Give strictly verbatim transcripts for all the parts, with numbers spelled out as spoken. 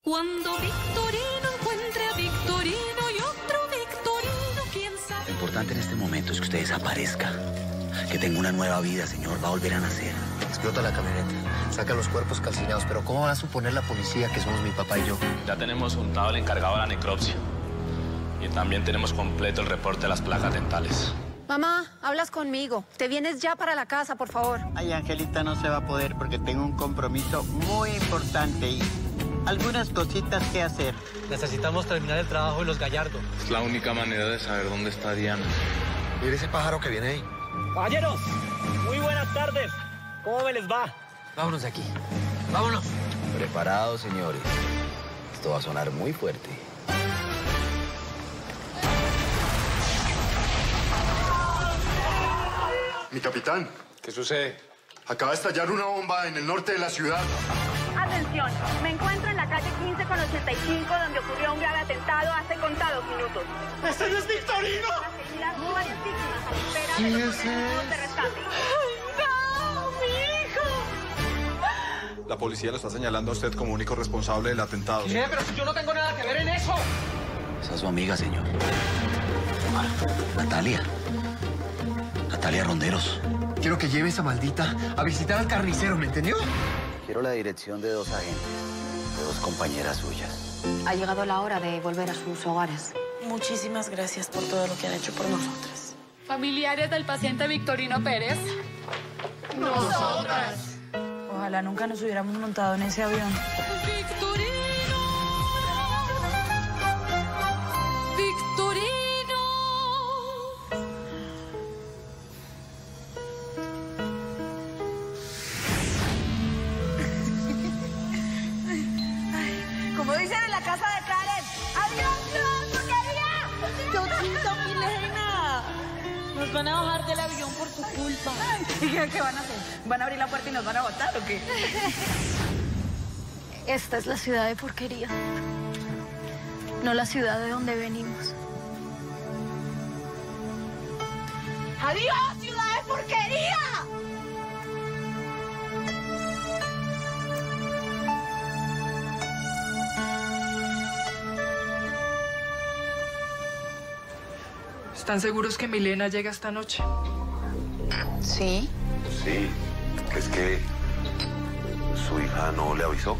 Cuando Victorino encuentre a Victorino y otro Victorino, quién sabe. Lo importante en este momento es que usted desaparezca. Que tenga una nueva vida, señor. Va a volver a nacer. Explota la camioneta. Saca los cuerpos calcinados. Pero ¿cómo va a suponer la policía que somos mi papá y yo? Ya tenemos juntado al encargado de la necropsia. Y también tenemos completo el reporte de las placas dentales. Mamá, hablas conmigo. Te vienes ya para la casa, por favor. Ay, Angelita, no se va a poder porque tengo un compromiso muy importante y algunas cositas que hacer. Necesitamos terminar el trabajo de los Gallardo. Es la única manera de saber dónde está Diana. Mira ese pájaro que viene ahí. Caballeros, muy buenas tardes. ¿Cómo me les va? Vámonos de aquí. Vámonos. Preparados, señores. Esto va a sonar muy fuerte. Mi capitán. ¿Qué sucede? Acaba de estallar una bomba en el norte de la ciudad. Atención, me encuentro en la calle quince con ochenta y cinco, donde ocurrió un grave atentado hace contados minutos. ¡Ese no es Victorino! Las varias víctimas a la espera ¿Quién de los es organismos él? de rescate. ¡No, mi hijo! La policía lo está señalando a usted como único responsable del atentado. ¿Qué? Pero si yo no tengo nada que ver en eso. Esa es su amiga, señor. Ah, Natalia. Natalia Ronderos. Quiero que lleve esa maldita a visitar al carnicero, ¿me entendió? Quiero la dirección de dos agentes, de dos compañeras suyas. Ha llegado la hora de volver a sus hogares. Muchísimas gracias por todo lo que han hecho por nosotras. Familiares del paciente Victorino Pérez. Nosotras. Ojalá nunca nos hubiéramos montado en ese avión. Victorino. Victorino. Como dicen en la casa de Karen. ¡Adiós, no, porquería! ¡Diosito, Milena! Nos van a bajar del avión por tu culpa. ¿Qué van a hacer? ¿Van a abrir la puerta y nos van a botar o qué? Esta es la ciudad de porquería. No la ciudad de donde venimos. ¡Adiós, ciudad de porquería! ¿Están seguros que Milena llega esta noche? Sí. Sí. ¿Es que su hija no le avisó?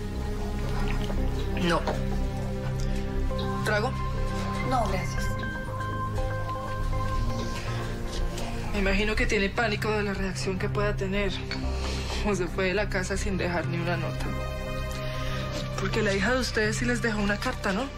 No. ¿Trago? No, gracias. Me imagino que tiene pánico de la reacción que pueda tener. O se fue de la casa sin dejar ni una nota. Porque la hija de ustedes sí les dejó una carta, ¿no?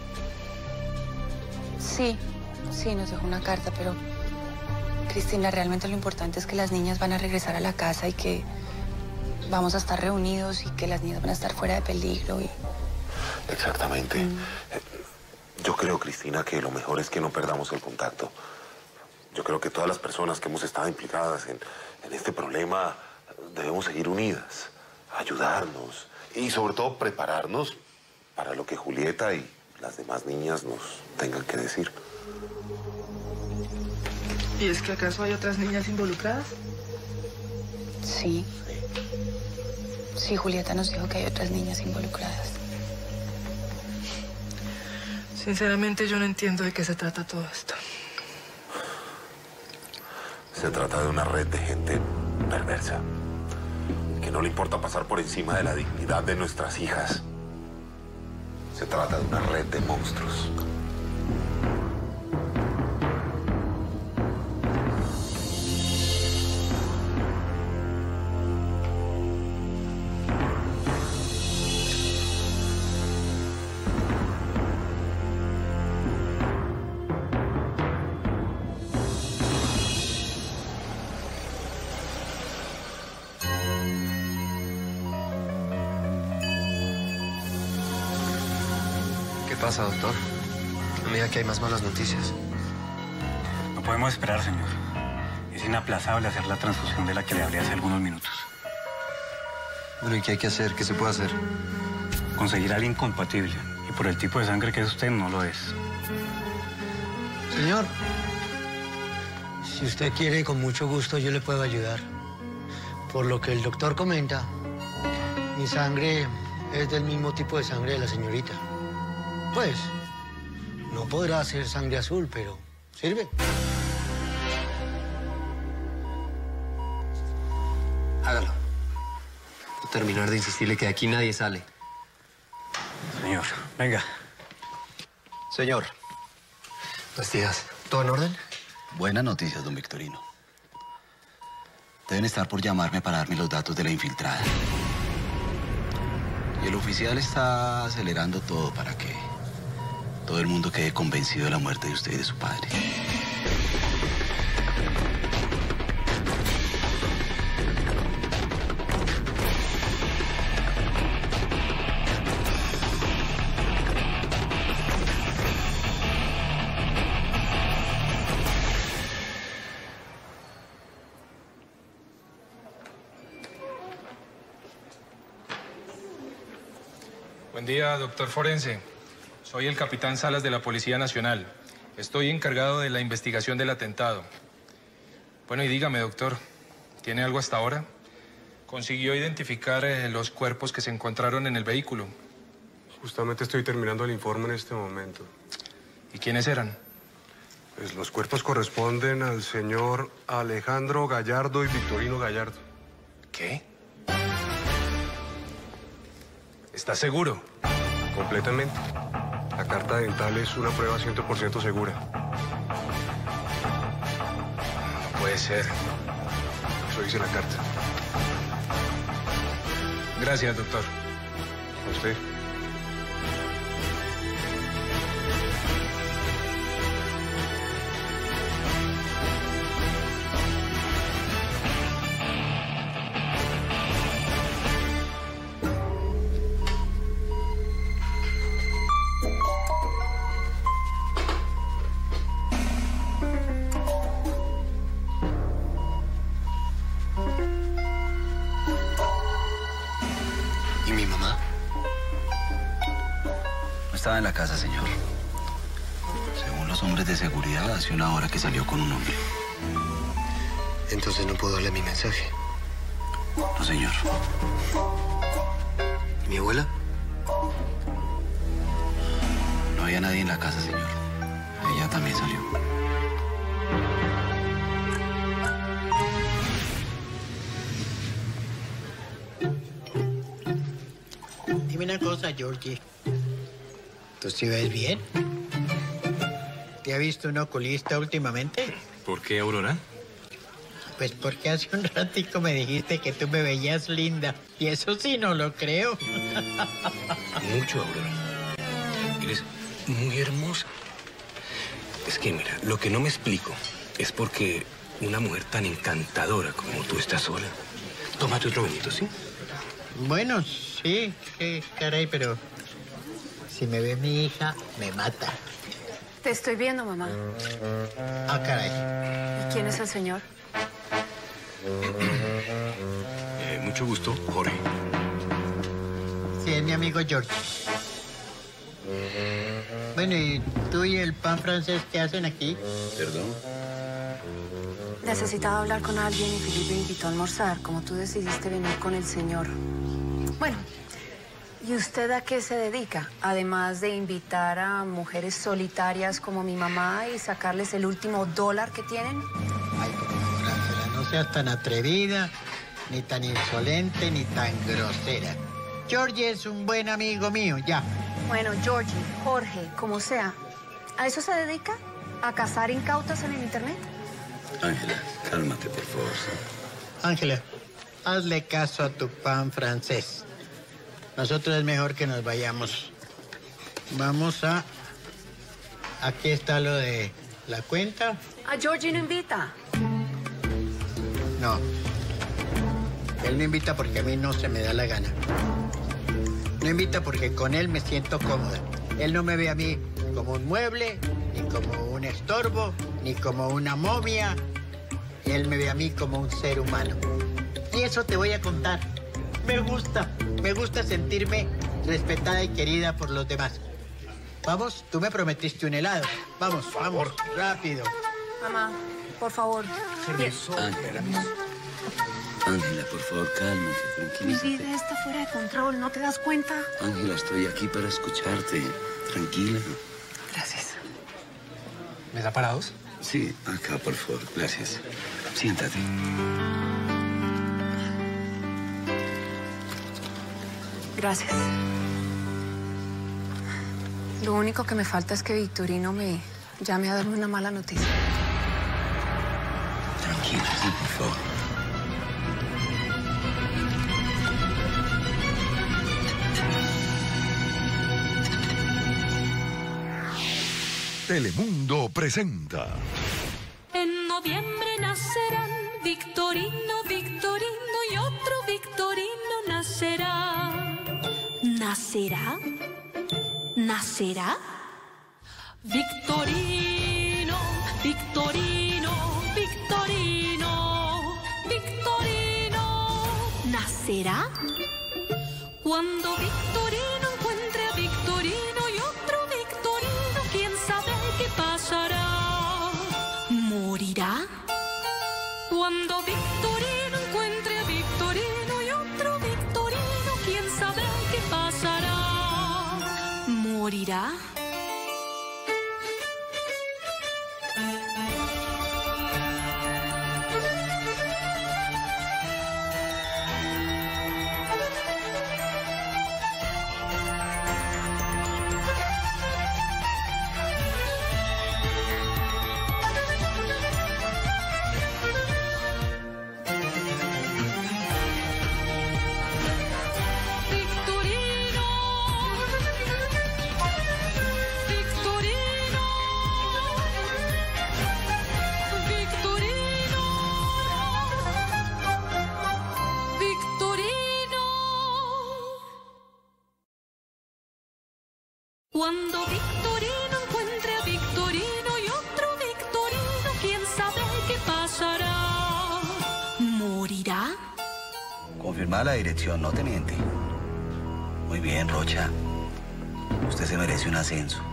Sí, sí, nos dejó una carta, pero... Cristina, realmente lo importante es que las niñas van a regresar a la casa y que vamos a estar reunidos y que las niñas van a estar fuera de peligro y... Exactamente. Mm. Yo creo, Cristina, que lo mejor es que no perdamos el contacto. Yo creo que todas las personas que hemos estado implicadas en, en este problema debemos seguir unidas, ayudarnos y sobre todo prepararnos para lo que Julieta y las demás niñas nos tengan que decir. ¿Y es que acaso hay otras niñas involucradas? Sí. Sí, Julieta nos dijo que hay otras niñas involucradas. Sinceramente, yo no entiendo de qué se trata todo esto. Se trata de una red de gente perversa, que no le importa pasar por encima de la dignidad de nuestras hijas. Se trata de una red de monstruos. ¿Qué pasa, doctor? No me diga que hay más malas noticias. No podemos esperar, señor. Es inaplazable hacer la transfusión de la que le hablé hace algunos minutos. Bueno, ¿y qué hay que hacer? ¿Qué se puede hacer? Conseguir a alguien compatible. Y por el tipo de sangre que es usted, no lo es. Señor, si usted quiere, con mucho gusto yo le puedo ayudar. Por lo que el doctor comenta, mi sangre es del mismo tipo de sangre de la señorita. Pues, no podrá ser sangre azul, pero sirve. Hágalo. Voy a terminar de insistirle que de aquí nadie sale. Señor, venga. Señor. Buenos días. ¿Todo en orden? Buenas noticias, don Victorino. Deben estar por llamarme para darme los datos de la infiltrada. Y el oficial está acelerando todo para que todo el mundo quede convencido de la muerte de usted y de su padre. Buen día, doctor forense. Soy el capitán Salas de la Policía Nacional. Estoy encargado de la investigación del atentado. Bueno, y dígame, doctor, ¿tiene algo hasta ahora? ¿Consiguió identificar eh, los cuerpos que se encontraron en el vehículo? Justamente estoy terminando el informe en este momento. ¿Y quiénes eran? Pues los cuerpos corresponden al señor Alejandro Gallardo y Victorino Gallardo. ¿Qué? ¿Estás seguro? Completamente. La carta dental es una prueba cien por ciento segura. No puede ser. Eso dice la carta. Gracias, doctor. A usted. ¿Y mi mamá? No estaba en la casa, señor. Según los hombres de seguridad, hace una hora que salió con un hombre. Entonces no puedo darle mi mensaje. No, señor. ¿Y mi abuela? No había nadie en la casa, señor. Ella también salió. Dime una cosa, Georgie. ¿Tú sí ves bien? ¿Te ha visto un oculista últimamente? ¿Por qué, Aurora? Pues porque hace un ratico me dijiste que tú me veías linda. Y eso sí no lo creo. Mucho, Aurora. Eres muy hermosa. Es que, mira, lo que no me explico es porque una mujer tan encantadora como tú está sola. Tómate otro vinito, ¿sí? Bueno, sí, qué caray, pero si me ve mi hija, me mata. Te estoy viendo, mamá. Ah, caray. ¿Y quién es el señor? Eh, mucho gusto, Jorge. Sí, es mi amigo George. Bueno, ¿y tú y el pan francés qué hacen aquí? Perdón. Necesitaba hablar con alguien y Felipe me invitó a almorzar, como tú decidiste venir con el señor. Bueno, ¿y usted a qué se dedica? Además de invitar a mujeres solitarias como mi mamá y sacarles el último dólar que tienen. Ay, por favor, Ángela, no seas tan atrevida, ni tan insolente, ni tan grosera. Georgie es un buen amigo mío, ya. Bueno, Georgie, Jorge, como sea, ¿a eso se dedica? ¿A cazar incautas en el internet? Ángela, cálmate, por favor. Ángela, hazle caso a tu pan francés. Nosotros es mejor que nos vayamos. Vamos a... Aquí está lo de la cuenta. ¿A Georgie no invita? No. Él no invita porque a mí no se me da la gana. No invita porque con él me siento cómoda. Él no me ve a mí como un mueble, ni como un estorbo, ni como una momia. Él me ve a mí como un ser humano. Y eso te voy a contar. Me gusta, me gusta sentirme respetada y querida por los demás. Vamos, tú me prometiste un helado. Vamos, vamos, rápido. Mamá, por favor. Permiso. Ángela. Ángela, por favor, cálmate, Mi tranquilízate. vida está fuera de control, ¿no te das cuenta? Ángela, estoy aquí para escucharte. Tranquila. Gracias. ¿Me da parados? Sí, acá, por favor. Gracias. Siéntate. Gracias. Lo único que me falta es que Victorino me llame a darme una mala noticia. Tranquila, sí, por favor. Telemundo presenta. En noviembre nacerán Victorino, Victorino y otro Victorino nacerá. ¿Nacerá? ¿Nacerá? Victorino, Victorino, Victorino, Victorino. ¿Nacerá? Cuando Victorino encuentre a Victorino y otro Victorino, quién sabe qué pasará. ¿Morirá? Cuando Victorino encuentre a Victorino y otro Victorino, quién sabe qué pasará. ¿Morirá? Cuando Victorino encuentre a Victorino y otro Victorino, quién sabe qué pasará. ¿Morirá? Confirmada la dirección, no te miente. Muy bien, Rocha. Usted se merece un ascenso.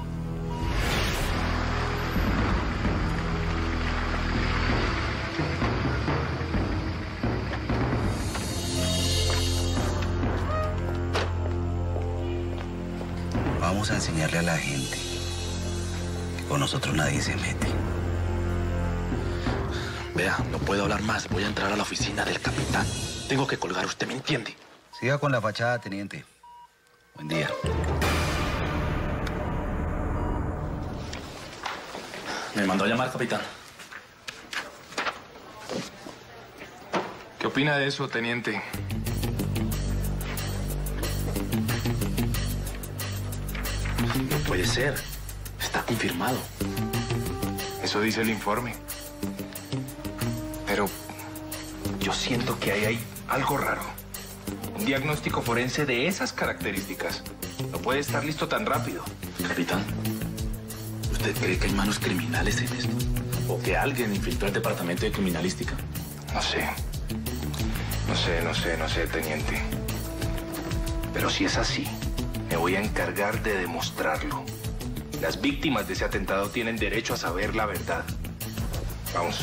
Vamos a enseñarle a la gente que con nosotros nadie se mete. Vea, no puedo hablar más. Voy a entrar a la oficina del capitán. Tengo que colgar, ¿usted me entiende? Siga con la fachada, teniente. Buen día. Me mandó a llamar, capitán. ¿Qué opina de eso, teniente? No puede ser. Está confirmado. Eso dice el informe. Pero yo siento que ahí hay algo raro. Un diagnóstico forense de esas características no puede estar listo tan rápido. Capitán, ¿usted cree que hay manos criminales en esto? ¿O que alguien infiltró el departamento de criminalística? No sé. No sé, no sé, no sé, teniente. Pero si es así, me voy a encargar de demostrarlo. Las víctimas de ese atentado tienen derecho a saber la verdad. Vamos.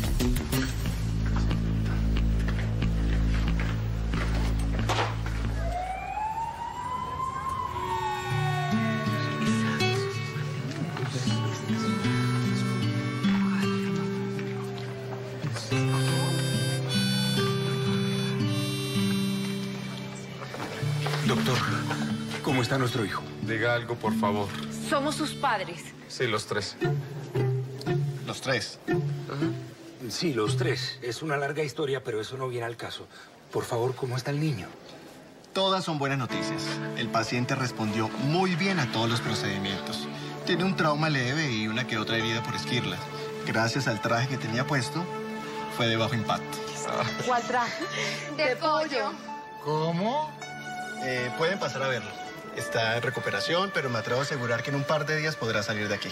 Doctor, ¿cómo está nuestro hijo? Diga algo, por favor. Somos sus padres. Sí, los tres. Los tres. Sí, los tres. Es una larga historia, pero eso no viene al caso. Por favor, ¿cómo está el niño? Todas son buenas noticias. El paciente respondió muy bien a todos los procedimientos. Tiene un trauma leve y una que otra herida por esquirlas. Gracias al traje que tenía puesto, fue de bajo impacto. ¿Cuál traje? De pollo. ¿Cómo? Eh, pueden pasar a verlo. Está en recuperación, pero me atrevo a asegurar que en un par de días podrá salir de aquí.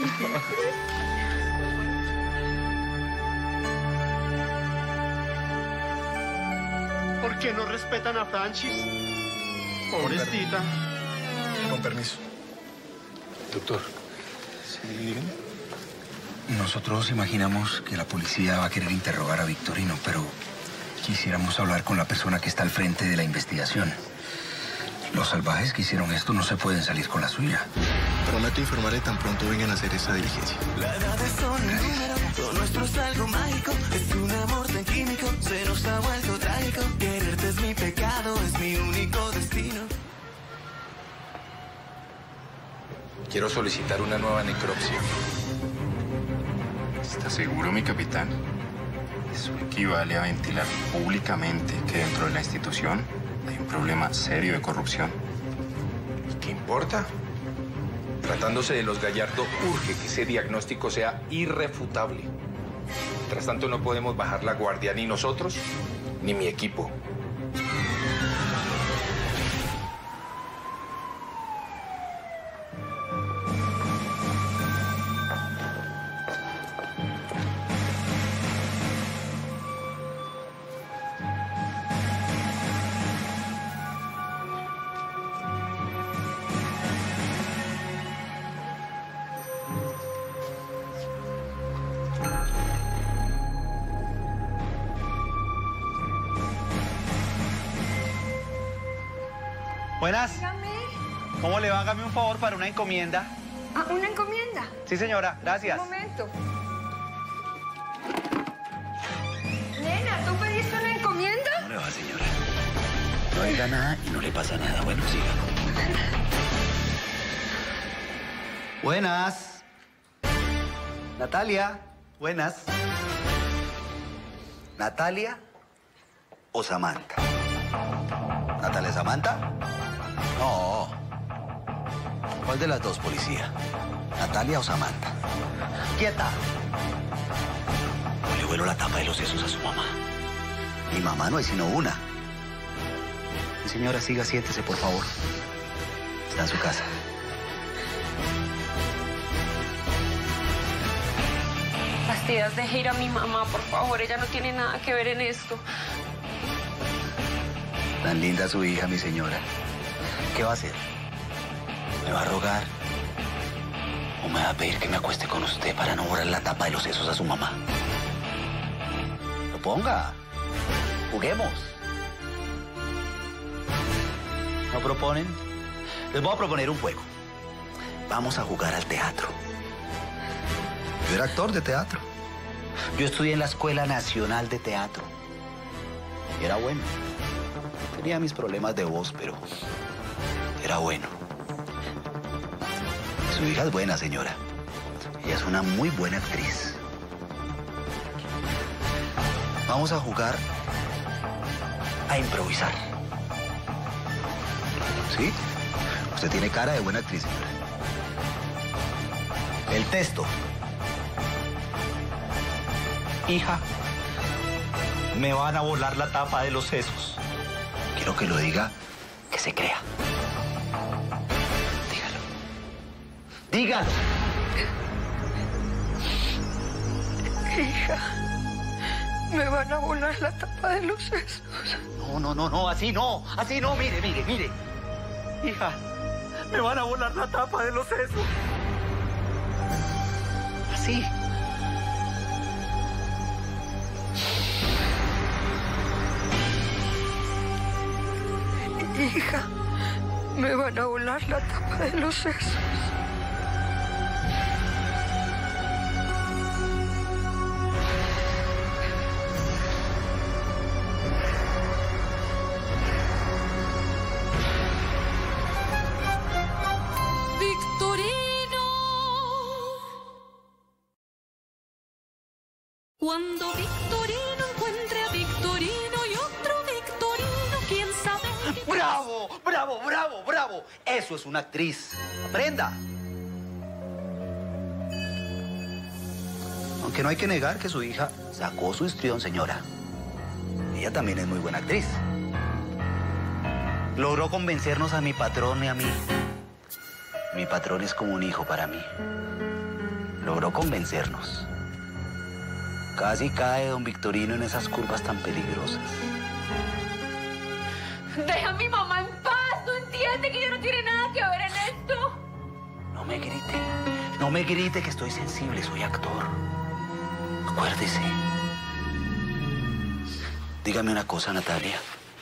¿Por qué no respetan a Francis? Pobrecita. Con permiso. Doctor. Sí, dígame. Nosotros imaginamos que la policía va a querer interrogar a Victorino, pero Quisiéramos hablar con la persona que está al frente de la investigación. Los salvajes que hicieron esto no se pueden salir con la suya. Prometo informarle tan pronto vengan a hacer esa diligencia. La edad es solo un número, lo nuestro es algo mágico. Es un amor tan químico, se nos ha vuelto trágico. Quererte es mi pecado, es mi único destino. Quiero solicitar una nueva necropsia. ¿Está seguro, mi capitán? Eso equivale a ventilar públicamente que dentro de la institución hay un problema serio de corrupción. ¿Y qué importa? Tratándose de los Gallardo, urge que ese diagnóstico sea irrefutable. Mientras tanto, no podemos bajar la guardia, ni nosotros, ni mi equipo. Buenas. ¿Cómo le va? Hágame un favor para una encomienda. Ah, ¿una encomienda? Sí, señora. Gracias. Un momento. Nena, ¿tú pediste una encomienda? ¿Cómo le va, señora? No oiga nada y no le pasa nada. Bueno, siga. Buenas. Natalia. Buenas. ¿Natalia o Samantha? ¿Natalia Samantha? No. ¿Cuál de las dos, policía? ¿Natalia o Samantha? ¡Quieta! O le vuelo la tapa de los sesos a su mamá. Mi mamá no hay sino una. Mi señora, siga, siéntese, por favor. Está en su casa. Fastidias, deje ir a mi mamá, por favor. Ella no tiene nada que ver en esto. Tan linda su hija, mi señora. ¿Qué va a hacer? ¿Me va a rogar? ¿O me va a pedir que me acueste con usted para no borrar la tapa de los sesos a su mamá? Lo ponga. Juguemos. ¿No proponen? Les voy a proponer un juego. Vamos a jugar al teatro. Yo era actor de teatro. Yo estudié en la Escuela Nacional de Teatro. Y era bueno. Tenía mis problemas de voz, pero era bueno. Su hija es buena, señora. Ella es una muy buena actriz. Vamos a jugar a improvisar. ¿Sí? Usted tiene cara de buena actriz, señora. El texto. Hija, me van a volar la tapa de los sesos. Quiero que lo diga, que se crea. Dígalo. Dígalo. Hija, me van a volar la tapa de los sesos. No, no, no, no, así no, así no, mire, mire, mire. Hija, me van a volar la tapa de los sesos. Así. Hija, me van a volar la tapa de los sesos. Victorino. Cuando Victorino encuentre a Victorino y otro Victorino, quién sabe. ¡Bravo! ¡Bravo, bravo, bravo! Eso es una actriz. Aprenda. Aunque no hay que negar que su hija sacó su histrión, señora. Ella también es muy buena actriz. Logró convencernos a mi patrón y a mí. Mi patrón es como un hijo para mí. Logró convencernos. Casi cae don Victorino en esas curvas tan peligrosas. Deja a mi mamá en paz. ¿No entiende que ella no tiene nada que ver en esto? No me grite. No me grite que estoy sensible. Soy actor. Acuérdese. Dígame una cosa, Natalia.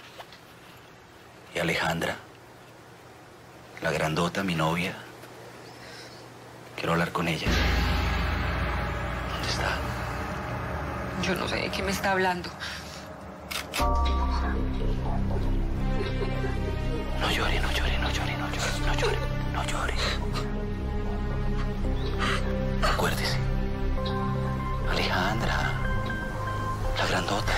¿Y Alejandra? La grandota, mi novia. Quiero hablar con ella. ¿Dónde está? Yo no sé de qué me está hablando. No llore, no llore, no llore, no llore, no llore, no llore. Acuérdese. Alejandra, la grandota.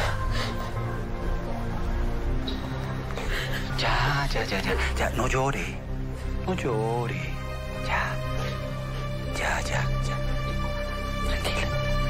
Ya, ya, ya, ya, ya, no llore. No llore. Ya. Ya, ya, ya. Tranquila.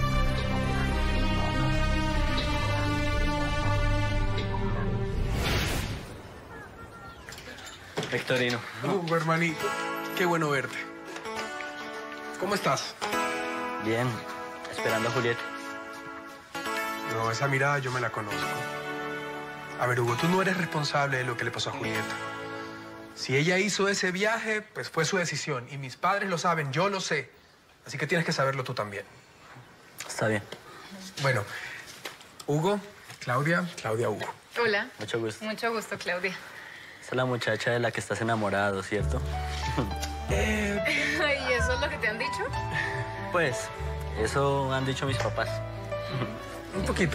Victorino. Hugo, hermanito. Qué bueno verte. ¿Cómo estás? Bien. Esperando a Julieta. No, esa mirada yo me la conozco. A ver, Hugo, tú no eres responsable de lo que le pasó a Julieta. Si ella hizo ese viaje, pues fue su decisión. Y mis padres lo saben, yo lo sé. Así que tienes que saberlo tú también. Está bien. Bueno, Hugo, Claudia, Claudia, Hugo. Hola. Mucho gusto. Mucho gusto, Claudia. Esa es la muchacha de la que estás enamorado, ¿cierto? Eh... ¿Y eso es lo que te han dicho? Pues, eso han dicho mis papás. Un poquito.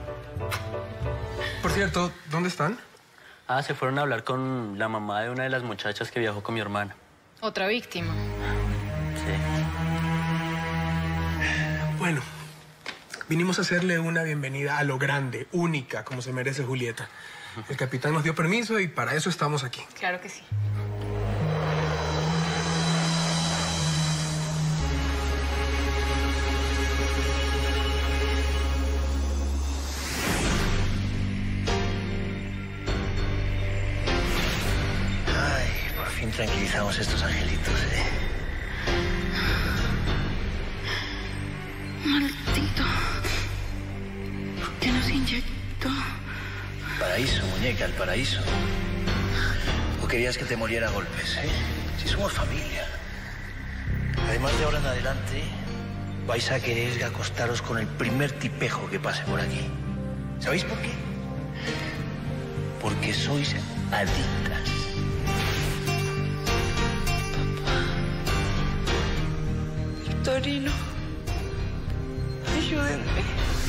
Por cierto, ¿dónde están? Ah, se fueron a hablar con la mamá de una de las muchachas que viajó con mi hermana. Otra víctima. Sí. Bueno, vinimos a hacerle una bienvenida a lo grande, única, como se merece Julieta. El capitán nos dio permiso y para eso estamos aquí. Claro que sí. Ay, por fin tranquilizamos estos angelitos, ¿eh? Maldito. ¿Qué nos inyectó? Paraíso, muñeca, el paraíso. ¿O querías que te muriera a golpes, eh? Si somos familia. Además, de ahora en adelante, vais a querer acostaros con el primer tipejo que pase por aquí. ¿Sabéis por qué? Porque sois adictas. Victorino, ayúdenme.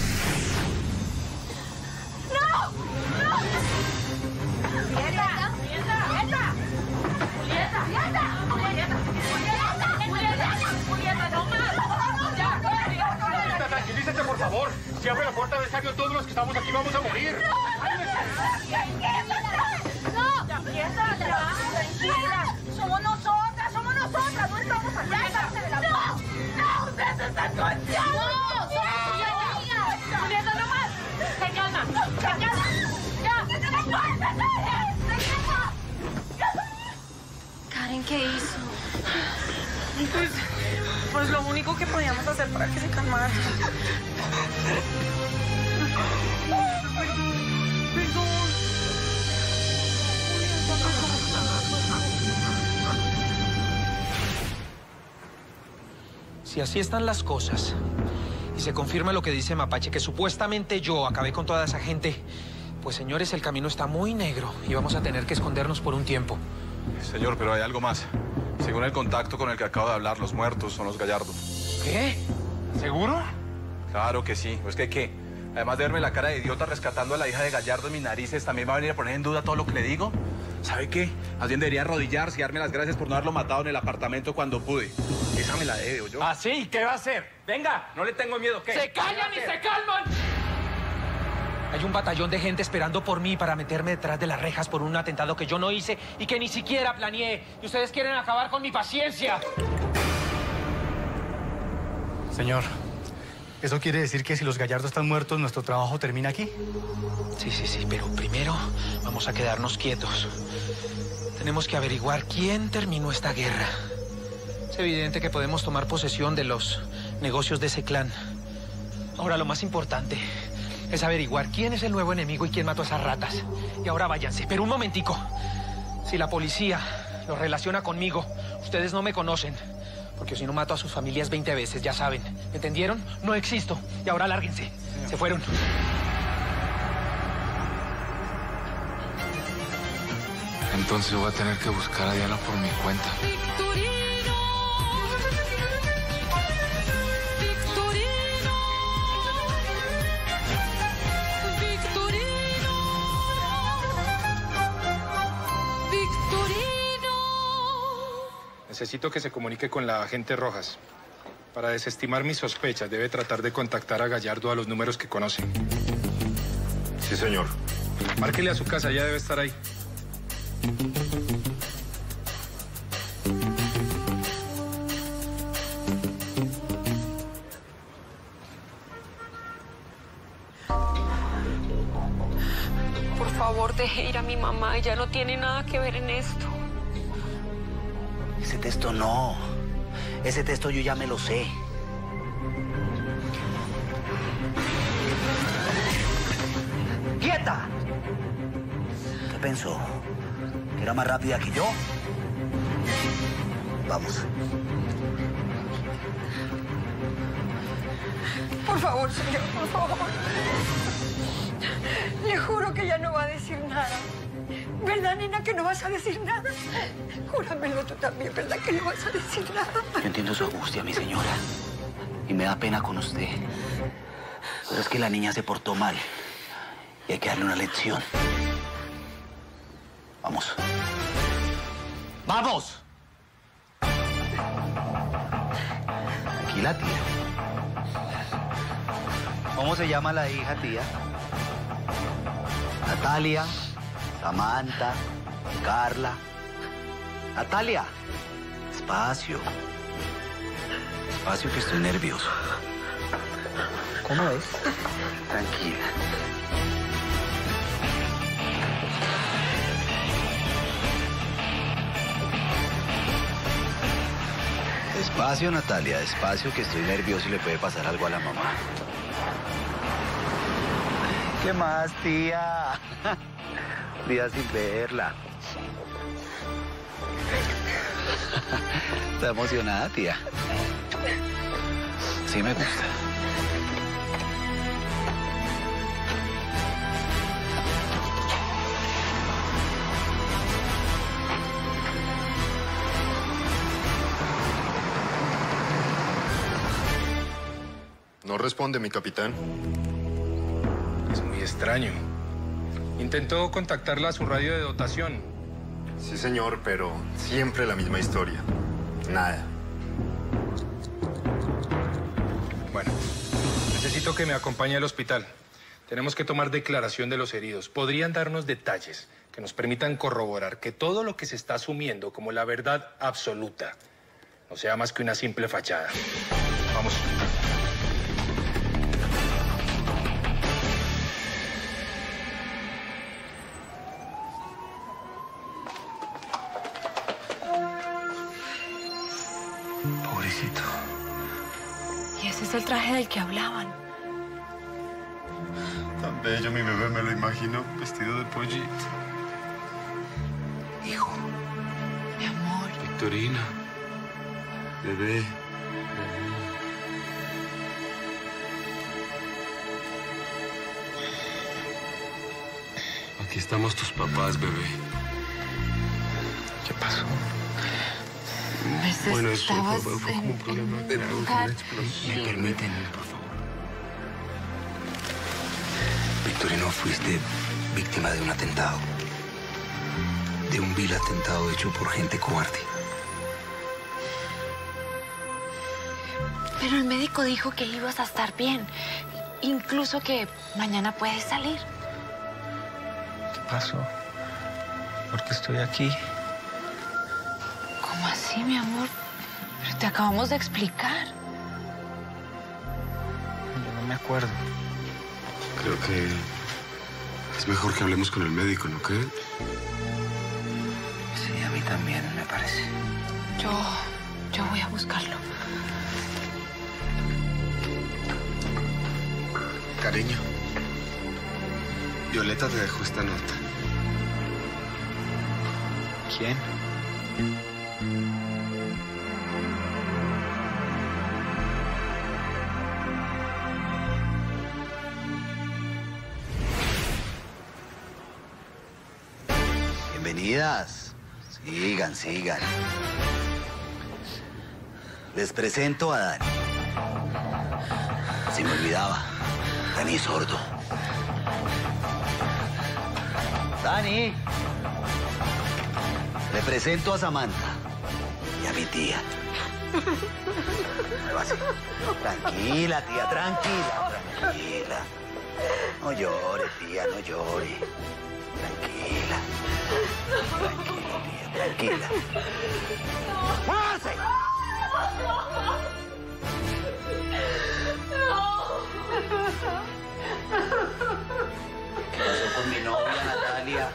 ¡No! ¡No! ¡Julieta! ¡Julieta! ¡Julieta! ¡Julieta! ¡Julieta! ¡Julieta! ¡Julieta! ¡Julieta! ¡No más! ¡Ya! Julieta, tranquilízate, por favor. Si abre la puerta de serio, todos los que estamos aquí vamos a morir. ¡No! ¡Julieta! ¡Tranquila! ¡Somos nosotras! ¡Somos nosotras! ¡No estamos allá! ¡No! ¡No! ¡Ustedes están conscientes! ¡No! ¡Somos sus amigas! ¡Julieta, no más! ¡Se calma! ¡Se calma! ¡Ya! ¡No puedes hacer! Karen, ¿qué hizo? Pues, pues lo único que podíamos hacer para que se calmara. Si así están las cosas y se confirma lo que dice Mapache, que supuestamente yo acabé con toda esa gente, pues señores, el camino está muy negro y vamos a tener que escondernos por un tiempo. Señor, pero hay algo más. Según el contacto con el que acabo de hablar, los muertos son los Gallardo. ¿Qué? ¿Seguro? Claro que sí. ¿Es que qué? Además de verme la cara de idiota rescatando a la hija de Gallardo en mis narices, ¿también va a venir a poner en duda todo lo que le digo? ¿Sabe qué? Más bien debería arrodillarse y darme las gracias por no haberlo matado en el apartamento cuando pude. Esa me la debe, ¿o yo? ¿Ah, sí? ¿Qué va a hacer? Venga, no le tengo miedo. ¿Qué? ¡Se callan y se calman! Hay un batallón de gente esperando por mí para meterme detrás de las rejas por un atentado que yo no hice y que ni siquiera planeé. Y ustedes quieren acabar con mi paciencia. Señor, ¿eso quiere decir que si los Gallardo están muertos, nuestro trabajo termina aquí? Sí, sí, sí, pero primero vamos a quedarnos quietos. Tenemos que averiguar quién terminó esta guerra. Es evidente que podemos tomar posesión de los negocios de ese clan. Ahora, lo más importante es averiguar quién es el nuevo enemigo y quién mató a esas ratas. Y ahora váyanse. Pero un momentico. Si la policía los relaciona conmigo, ustedes no me conocen. Porque si no mato a sus familias veinte veces, ya saben. ¿Me entendieron? No existo. Y ahora lárguense. Se fueron. Entonces voy a tener que buscar a Diana por mi cuenta. Victorino, Victorino, Victorino, Victorino. Necesito que se comunique con la agente Rojas. Para desestimar mis sospechas, debe tratar de contactar a Gallardo a los números que conoce. Sí, señor. Márquele a su casa, ya debe estar ahí. Por favor, deje ir a mi mamá. Ella no tiene nada que ver en esto. Ese texto no. Ese texto yo ya me lo sé. ¡Quieta! ¿Qué pensó? ¿Que era más rápida que yo? Vamos. Por favor, señor, por favor. Le juro que ella no va a decir nada. ¿Verdad, nena, que no vas a decir nada? Júramelo tú también, ¿verdad que no vas a decir nada? Yo entiendo su angustia, mi señora. Y me da pena con usted. Pero es que la niña se portó mal. Y hay que darle una lección. Vamos. ¡Vamos! Aquí la tía. ¿Cómo se llama la hija, tía? Natalia, Samantha, Carla. Natalia, espacio. Espacio que estoy nervioso. ¿Cómo es? Tranquila. Despacio, Natalia, despacio, que estoy nervioso y le puede pasar algo a la mamá. ¿Qué más, tía? Días sin verla. ¿Está emocionada, tía? Sí me gusta. No responde, mi capitán. Es muy extraño. Intentó contactarla a su radio de dotación. Sí, señor, pero siempre la misma historia. Nada. Bueno, necesito que me acompañe al hospital. Tenemos que tomar declaración de los heridos. ¿Podrían darnos detalles que nos permitan corroborar que todo lo que se está asumiendo como la verdad absoluta no sea más que una simple fachada? Vamos. Pobrecito. Y ese es el traje del que hablaban. Tan bello, mi bebé, me lo imagino vestido de pollito. Hijo. Mi amor. Victorina. Bebé. Aquí estamos tus papás, bebé. ¿Qué pasó? Me Bueno, eso estabas fue, fue como un problema. en- Era en una lugar- explosión. ¿Me permiten, por favor? Victorino, fuiste víctima de un atentado. De un vil atentado hecho por gente cobarde. Pero el médico dijo que ibas a estar bien. Incluso que mañana puedes salir. ¿Qué pasó? ¿Por qué estoy aquí? ¿Cómo así, mi amor? Pero te acabamos de explicar. Yo no me acuerdo. Creo que es mejor que hablemos con el médico, ¿no cree? Sí, a mí también, me parece. Yo... yo voy a buscarlo. Cariño, Violeta te dejó esta nota. ¿Quién? Bienvenidas. Sigan, sigan. Les presento a Dani. Se me olvidaba. Dani es sordo. Dani. Le presento a Samantha y a mi tía. Tranquila, tía, tranquila, tranquila. No llore, tía, no llore. Tranquila. Tranquila, tranquila. ¡Muévase! ¿Qué pasó con mi novia, Natalia?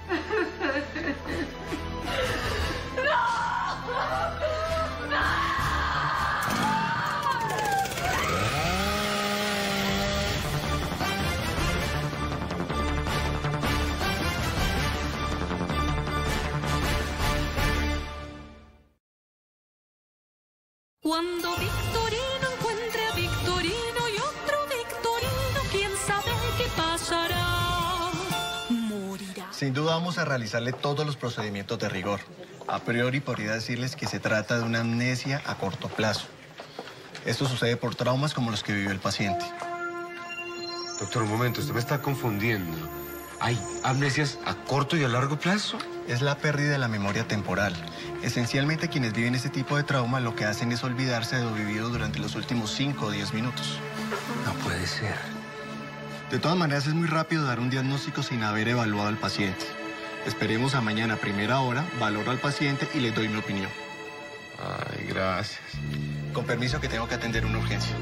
Cuando Victorino encuentre a Victorino y otro Victorino, quién sabe qué pasará. Morirá. Sin duda vamos a realizarle todos los procedimientos de rigor. A priori podría decirles que se trata de una amnesia a corto plazo. Esto sucede por traumas como los que vivió el paciente. Doctor, un momento, usted me está confundiendo. ¿Hay amnesias a corto y a largo plazo? Es la pérdida de la memoria temporal. Esencialmente, quienes viven este tipo de trauma lo que hacen es olvidarse de lo vivido durante los últimos cinco o diez minutos. No puede ser. De todas maneras, es muy rápido dar un diagnóstico sin haber evaluado al paciente. Esperemos a mañana a primera hora, valoro al paciente y le doy mi opinión. Ay, gracias. Con permiso, que tengo que atender una urgencia.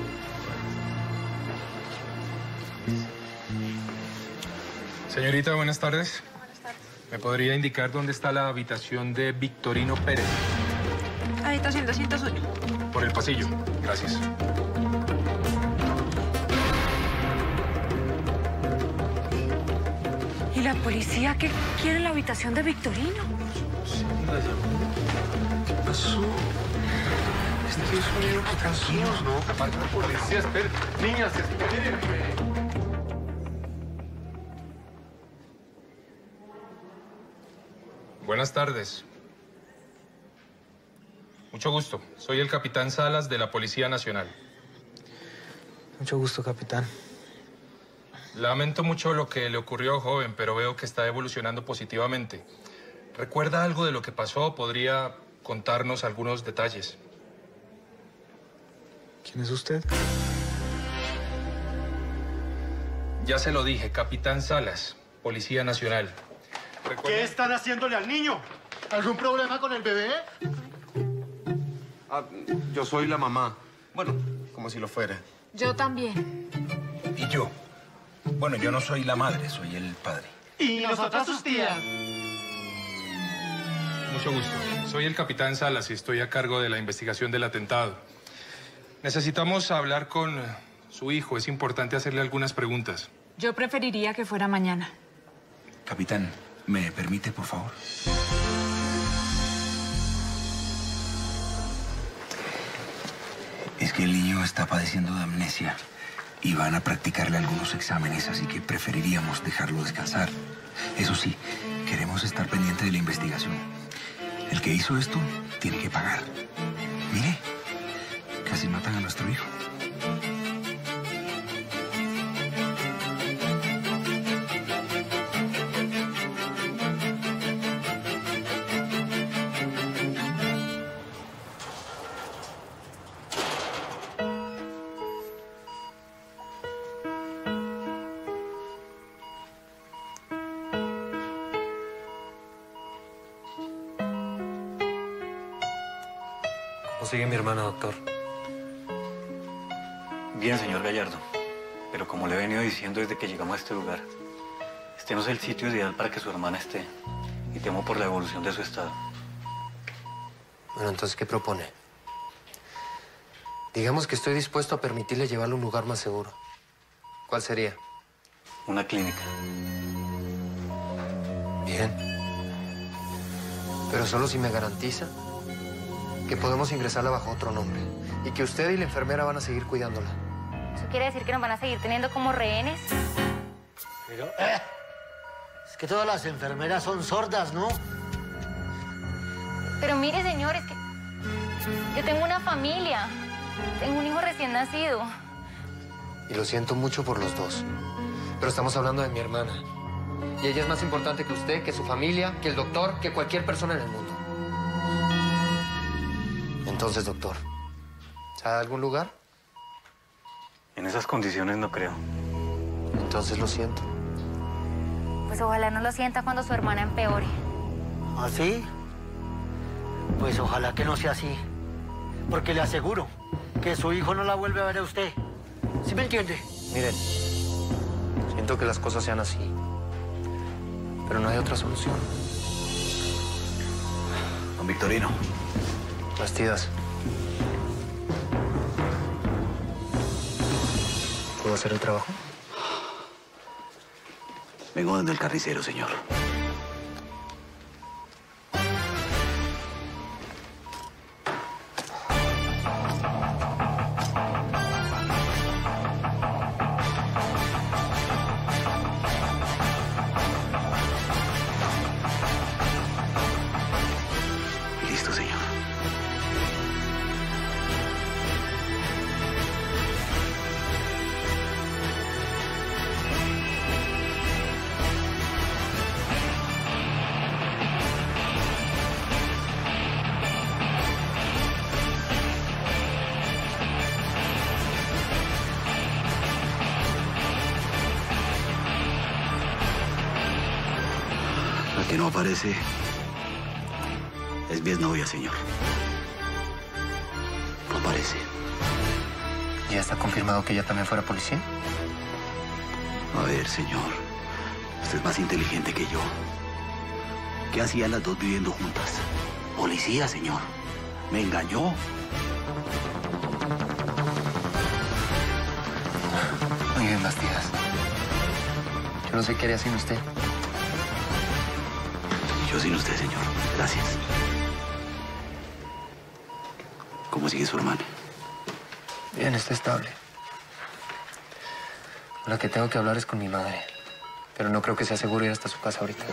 Señorita, buenas tardes. Buenas tardes. ¿Me podría indicar dónde está la habitación de Victorino Pérez? Habitación doscientos uno. Por el pasillo. Gracias. ¿Y la policía qué quiere en la habitación de Victorino? ¿Qué pasó? Este es un niño que tranquilos, ¿no? Aparte de la policía, esperen. Niñas, espérenme. Buenas tardes. Mucho gusto. Soy el capitán Salas de la Policía Nacional. Mucho gusto, capitán. Lamento mucho lo que le ocurrió, joven, pero veo que está evolucionando positivamente. ¿Recuerda algo de lo que pasó? ¿Podría contarnos algunos detalles? ¿Quién es usted? Ya se lo dije, capitán Salas, Policía Nacional. ¿Recuerda? ¿Qué están haciéndole al niño? ¿Algún problema con el bebé? Ah, yo soy la mamá. Bueno, como si lo fuera. Yo también. ¿Y yo? Bueno, yo no soy la madre, soy el padre. ¿Y nosotras sus tías? Mucho gusto. Soy el capitán Salas y estoy a cargo de la investigación del atentado. Necesitamos hablar con su hijo. Es importante hacerle algunas preguntas. Yo preferiría que fuera mañana. Capitán, ¿me permite, por favor? Es que el niño está padeciendo de amnesia y van a practicarle algunos exámenes, así que preferiríamos dejarlo descansar. Eso sí, queremos estar pendiente de la investigación. El que hizo esto tiene que pagar. Mire, casi matan a nuestro hijo. ¿Cómo sigue mi hermana, doctor? Bien, señor Gallardo. Pero como le he venido diciendo desde que llegamos a este lugar, este no es el sitio ideal para que su hermana esté. Y temo por la evolución de su estado. Bueno, entonces, ¿qué propone? Digamos que estoy dispuesto a permitirle llevarlo a un lugar más seguro. ¿Cuál sería? Una clínica. Bien. Pero solo si me garantiza que podemos ingresarla bajo otro nombre y que usted y la enfermera van a seguir cuidándola. ¿Eso quiere decir que nos van a seguir teniendo como rehenes? Pero, eh, es que todas las enfermeras son sordas, ¿no? Pero mire, señor, es que yo tengo una familia. Tengo un hijo recién nacido. Y lo siento mucho por los dos. Pero estamos hablando de mi hermana. Y ella es más importante que usted, que su familia, que el doctor, que cualquier persona en el mundo. Entonces, doctor, ¿sabe algún lugar? En esas condiciones no creo. Entonces lo siento. Pues ojalá no lo sienta cuando su hermana empeore. ¿Ah, sí? Pues ojalá que no sea así. Porque le aseguro que su hijo no la vuelve a ver a usted. ¿Sí me entiende? Miren, siento que las cosas sean así. Pero no hay otra solución. Don Victorino. Bastidas. ¿Puedo hacer el trabajo? Vengo donde el carnicero, señor. Listo, señor. La que no aparece es mi exnovia, señor. No aparece. ¿Ya está confirmado que ella también fuera policía? A ver, señor. Usted es más inteligente que yo. ¿Qué hacían las dos viviendo juntas? Policía, señor. Me engañó. Muy bien, Bastidas. Yo no sé qué haría sin usted. Yo sin usted, señor. Gracias. ¿Cómo sigue su hermana? Bien, está estable. Con la que tengo que hablar es con mi madre. Pero no creo que sea seguro ir hasta su casa ahorita.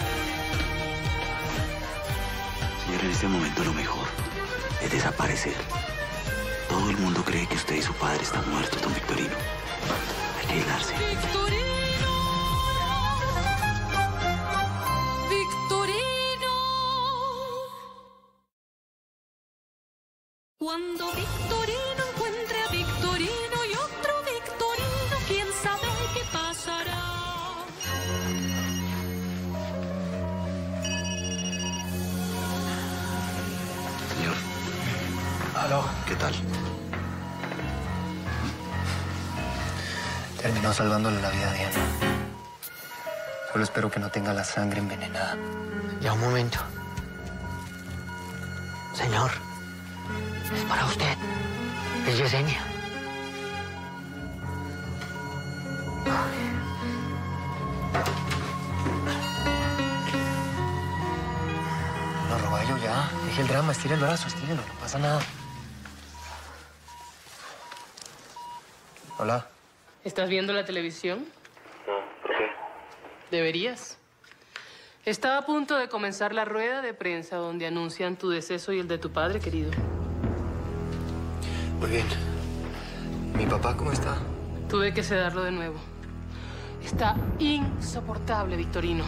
Señor, en este momento lo mejor es desaparecer. Todo el mundo cree que usted y su padre están muertos, don Victorino. Hay que aislarse. Victorino. Cuando Victorino encuentre a Victorino y otro Victorino, quién sabe qué pasará. Señor. Aló. ¿Qué tal? Terminó salvándole la vida a Diana. Solo espero que no tenga la sangre envenenada. Ya, un momento. Señor, es para usted. Es Yesenia. No, Roballo, ya. Deje el drama, estire el brazo, estírelo, no pasa nada. Hola. ¿Estás viendo la televisión? No, ¿por qué? Deberías. Está a punto de comenzar la rueda de prensa donde anuncian tu deceso y el de tu padre, querido. Muy bien. ¿Mi papá cómo está? Tuve que sedarlo de nuevo. Está insoportable, Victorino.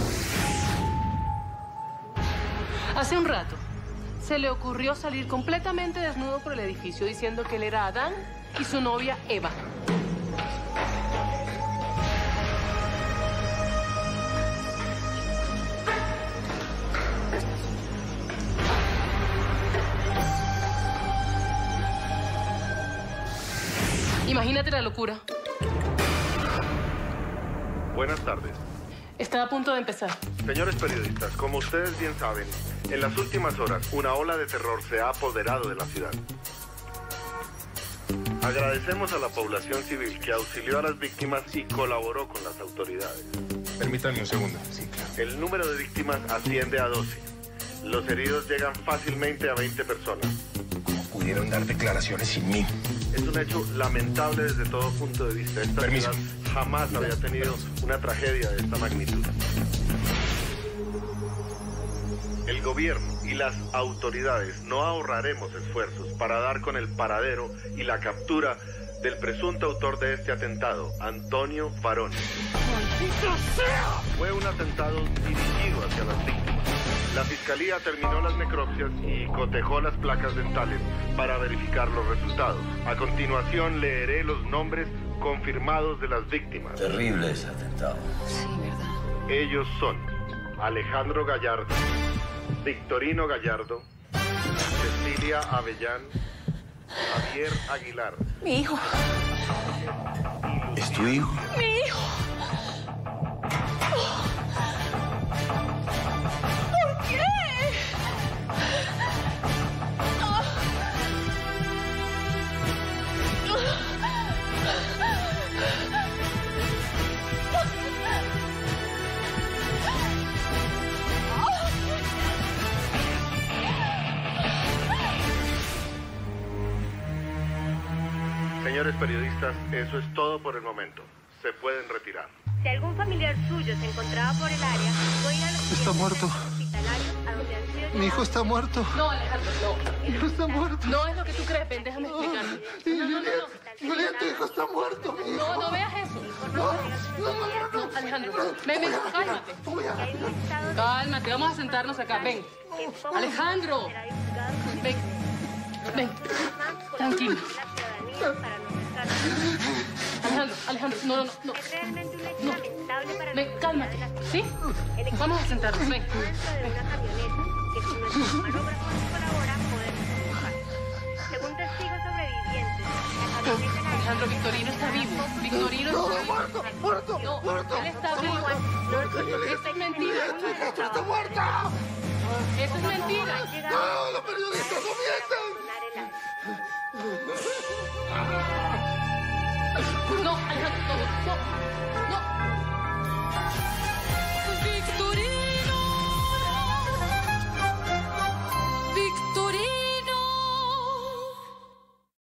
Hace un rato se le ocurrió salir completamente desnudo por el edificio diciendo que él era Adán y su novia Eva. Imagínate la locura. Buenas tardes. Está a punto de empezar. Señores periodistas, como ustedes bien saben, en las últimas horas una ola de terror se ha apoderado de la ciudad. Agradecemos a la población civil que auxilió a las víctimas y colaboró con las autoridades. Permítanme un segundo. Sí, claro. El número de víctimas asciende a doce. Los heridos llegan fácilmente a veinte personas. ¿Cómo pudieron dar declaraciones sin mí? Es un hecho lamentable desde todo punto de vista. Esta Permiso. ciudad jamás había tenido una tragedia de esta magnitud. El gobierno y las autoridades no ahorraremos esfuerzos para dar con el paradero y la captura del presunto autor de este atentado, Antonio Faroni. Fue un atentado dirigido hacia las víctimas. La fiscalía terminó las necropsias y cotejó las placas dentales para verificar los resultados. A continuación leeré los nombres confirmados de las víctimas. Terrible ese atentado. Sí, ¿verdad? Ellos son Alejandro Gallardo, Victorino Gallardo, Cecilia Avellán, Javier Aguilar. Mi hijo. ¿Es tu hijo? Mi hijo. ¿Por qué? Señores periodistas, eso es todo por el momento. Se pueden retirar. Si algún familiar suyo se encontraba por el área, puede ir a los Está muerto. hospitalarios a donde han sido Mi hijo está muerto. No, Alejandro, no. Mi hijo está muerto. No es lo que tú crees, ven, déjame explicarte. No, no, no, no. Julián, tu hijo está muerto, mi hijo. No, no veas eso. No, no, no, Alejandro, ven, ven, cálmate. Cálmate, vamos a sentarnos acá, ven. Alejandro, ven, ven, tranquilo. Alejandro, Alejandro, no, no, no. Es realmente un hecho No. lamentable para Ven, nosotros cálmate, de la ¿sí? sociedad. Vamos a sentarnos, ven. Dentro de una camioneta que si nuestros camarógrafos colaboran podemos empujar. Según testigos sobrevivientes, la camioneta la Alejandro, Victorino está vivo. Victorino está vivo. muerto, muerto, No, muerto. él está vivo. No, eso es mentira. ¡Está muerto! Eso es mentira. ¡No, los periodistas no mienten! No, Alejandro, no, no, no.